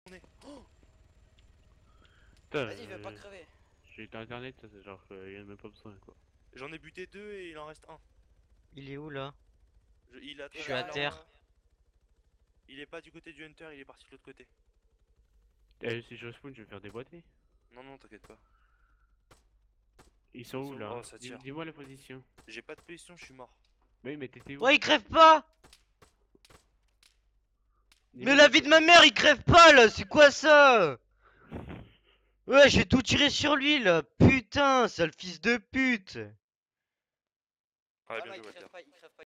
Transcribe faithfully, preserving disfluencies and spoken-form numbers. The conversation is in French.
Oh Putain, vas-y, viens euh, pas crever. j'ai été internet, ça, c'est genre, il y en a même pas besoin quoi. J'en ai buté deux et il en reste un. Il est où là? Je- il a Je suis à traversé terre. la- Il est pas du côté du Hunter, il est parti de l'autre côté. Eh, si je respawn, je vais faire déboîter. Non, non, t'inquiète pas. Ils sont où là? Oh, ça Dis- tire. Dis-moi la position. J'ai pas de position, je suis mort. Oui, mais t'étais où? Ouais, il crève pas! Dis-moi Mais la la vie po- de ma mère, il crève pas là! C'est quoi ça? Ouais, j'ai tout tiré sur lui là! Putain, sale fils de pute! Ah, Ah, bien bah, joué, il Walter. crève pas, il crève pas.